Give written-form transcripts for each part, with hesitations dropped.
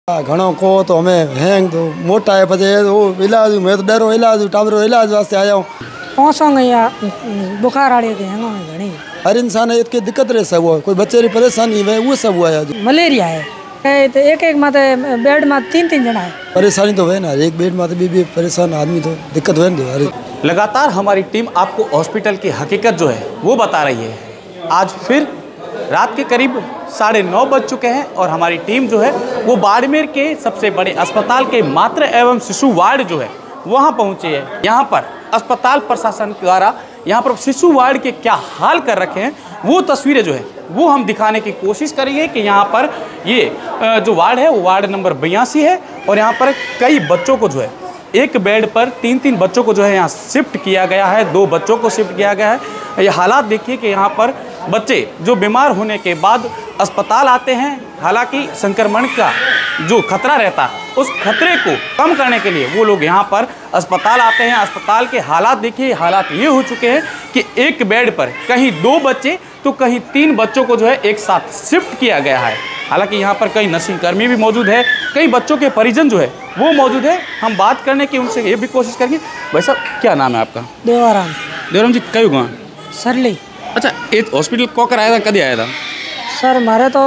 घणो को तो हमें हैंग तो मोटा है पचे वो इलाज मैं तो डरो इलाज टाबरो इलाज वास्ते आया हूँ। पहुँचोंगे या बुखार आड़े के हैंगो में घणी हर इंसान इसके दिक्कत रह सब हुआ कोई बच्चे की परेशानी है वो सब हुआ है। मलेरिया है तो एक माते बेड में तीन जना है परेशानी तो है ना एक बेड में भी परेशान आदमी तो दिक्कत है ना। लगातार हमारी टीम आपको हॉस्पिटल की हकीकत जो है वो बता रही है। आज फिर रात के करीब 9:30 बज चुके हैं और हमारी टीम जो है वो बाड़मेर के सबसे बड़े अस्पताल के मातृ एवं शिशु वार्ड जो है वहाँ पहुँचे है। यहाँ पर अस्पताल प्रशासन द्वारा यहाँ पर शिशु वार्ड के क्या हाल कर रखे हैं वो तस्वीरें जो है वो हम दिखाने की कोशिश करेंगे कि यहाँ पर ये जो वार्ड है वो वार्ड नंबर 82 है और यहाँ पर कई बच्चों को जो है एक बेड पर 3-3 बच्चों को जो है यहाँ शिफ्ट किया गया है, 2 बच्चों को शिफ्ट किया गया है। ये हालात देखिए कि यहाँ पर बच्चे जो बीमार होने के बाद अस्पताल आते हैं, हालांकि संक्रमण का जो खतरा रहता है उस खतरे को कम करने के लिए वो लोग यहाँ पर अस्पताल आते हैं। अस्पताल के हालात देखिए, हालात ये हो चुके हैं कि एक बेड पर कहीं 2 बच्चे तो कहीं 3 बच्चों को जो है एक साथ शिफ्ट किया गया है। हालांकि यहाँ पर कई नर्सिंग कर्मी भी मौजूद है, कई बच्चों के परिजन जो है वो मौजूद है। हम बात करने की उनसे ये भी कोशिश करेंगे। भाई साहब क्या नाम है आपका? देवाराम जी कई गाँव सरली। अच्छा ये हॉस्पिटल कौकर आया था, कभी आया था? सर हमारे तो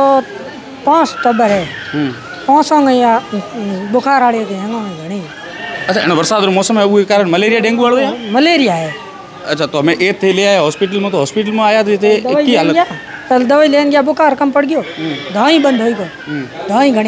5 टब्बर है पहुँचोंगे या बुखार आड़े के हैंगो में घणी। अच्छा बरसात मौसम है वो कारण मलेरिया डेंगू वालों है? मलेरिया है। अच्छा तो हमें ए थे ले आया हॉस्पिटल में, तो हॉस्पिटल में आया थे की हालत पहले दवाई लेन गया बुखार कम पड़ गयो दवाई बंद हो गई दवाई घनी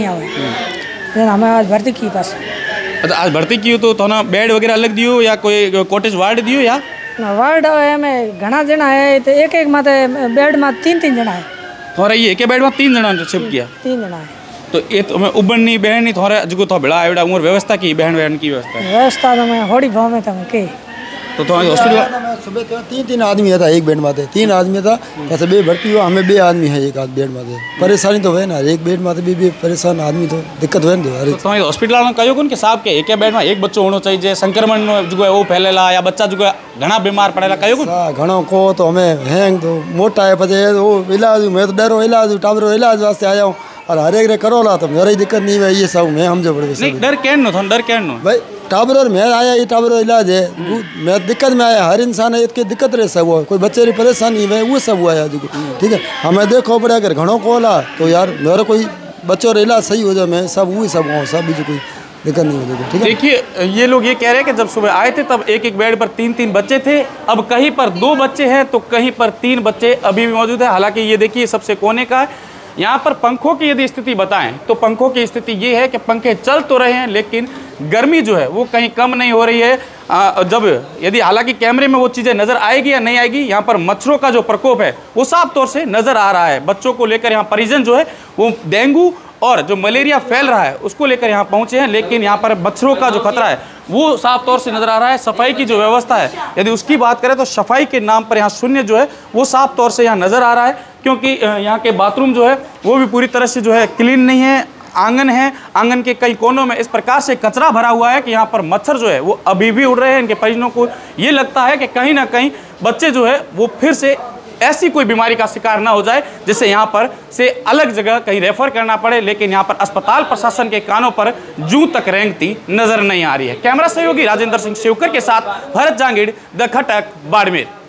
आवे हमें आज भर्ती की पास। अच्छा आज भर्ती की तो ना बेड वगैरह अलग दियो या कोई कॉटेज वार्ड दियो या वार्ड है में घना जना है तो एक माते बेड में 3-3 जना है। थोड़ा ये एक बेड में 3 जना शिफ्ट किया? 3 जना है। तो ये तो मैं उबड़नी बहन थोड़ा जो तो बड़ा एवड़ा उम्र व्यवस्था की बहन की व्यवस्था तो मैं होड़ी भाव में था के तो हॉस्पिटल सुबह तो 3 आदमी था एक बेड में 3 आदमी था ऐसे बे भर्ती हुआ हमें 2 आदमी है एक आध बेड में परेशानी तो है ना एक बेड में भी परेशान आदमी तो दिक्कत है ना। तो हॉस्पिटल में कहो कि साहब के एक बेड में एक बच्चों होना चाहिए संक्रमण जो है वो फैलेला या बच्चा जो है घना बीमार पड़ेला कहो घणो को तो हमें हैंग तो मोटा है पचे वो इलाज मैं तो डरो इलाज टाबरो इलाज वास्ते आया हूँ और हर एक करो ला तो मेरा दिक्कत नहीं है ये सब मैं समझो पड़े डर कैन भाई टाबर में आया ये टाबर इलाज है मैं दिक्कत में आया हर इंसान है इसके दिक्कत रहे सब हुआ कोई बच्चे की परेशानी है वो सब हुआ है ठीक है हमें देखो पड़े अगर घणों को ला तो यार मेरा कोई बच्चों का इलाज सही हो जाए मैं सब वही सब हुआ सब भी कोई दिक्कत नहीं हो जाएगी। ठीक है देखिए ये लोग ये कह रहे हैं कि जब सुबह आए थे तब एक बेड पर 3-3 बच्चे थे, अब कहीं पर 2 बच्चे हैं तो कहीं पर 3 बच्चे अभी भी मौजूद है। हालांकि ये देखिए सबसे कोने का है। यहाँ पर पंखों की यदि स्थिति बताएं तो पंखों की स्थिति ये है कि पंखे चल तो रहे हैं लेकिन गर्मी जो है वो कहीं कम नहीं हो रही है। जब यदि हालांकि कैमरे में वो चीज़ें नज़र आएगी या नहीं आएगी, यहाँ पर मच्छरों का जो प्रकोप है वो साफ तौर से नज़र आ रहा है। बच्चों को लेकर यहाँ परिजन जो है वो डेंगू और जो मलेरिया फैल रहा है उसको लेकर यहाँ पहुँचे हैं, लेकिन यहाँ पर मच्छरों का जो खतरा है वो साफ तौर से नज़र आ रहा है। सफाई की जो व्यवस्था है यदि उसकी बात करें तो सफाई के नाम पर यहाँ शून्य जो है वो साफ तौर से यहाँ नज़र आ रहा है, क्योंकि यहाँ के बाथरूम जो है वो भी पूरी तरह से जो है क्लीन नहीं है। आंगन है, आंगन के कई कोनों में इस प्रकार से कचरा भरा हुआ है कि यहाँ पर मच्छर जो है वो अभी भी उड़ रहे हैं। इनके परिजनों को ये लगता है कि कहीं ना कहीं बच्चे जो है वो फिर से ऐसी कोई बीमारी का शिकार ना हो जाए जिससे यहाँ पर से अलग जगह कहीं रेफर करना पड़े, लेकिन यहाँ पर अस्पताल प्रशासन के कानों पर जूं तक रेंगती नजर नहीं आ रही है। कैमरा सहयोगी राजेंद्र सिंह शेवकर के साथ भरत जांगीड़, द खटक, बाड़मेर।